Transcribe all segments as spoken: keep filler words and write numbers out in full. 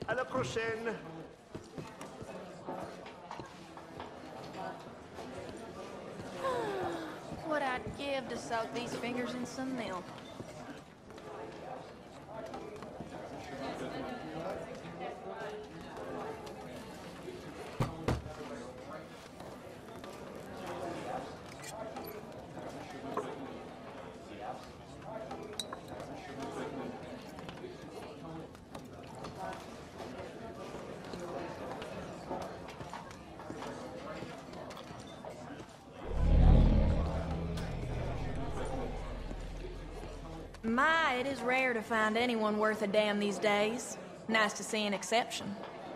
À la prochaine. What I'd give to soak these fingers in some milk. My, it is rare to find anyone worth a damn these days. Nice to see an exception.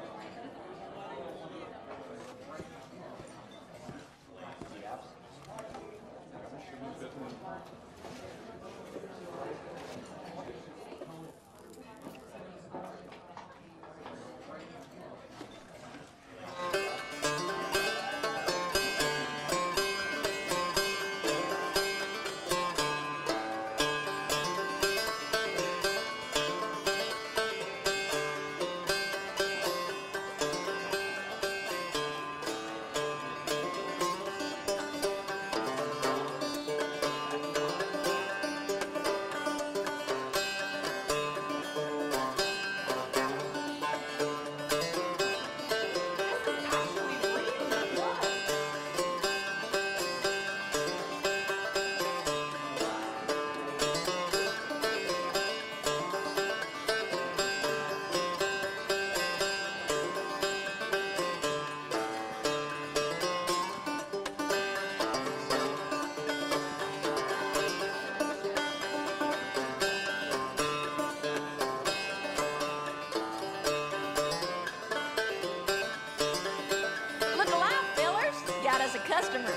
As a customer.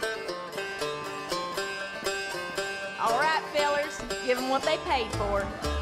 All right, fellers, give them what they paid for.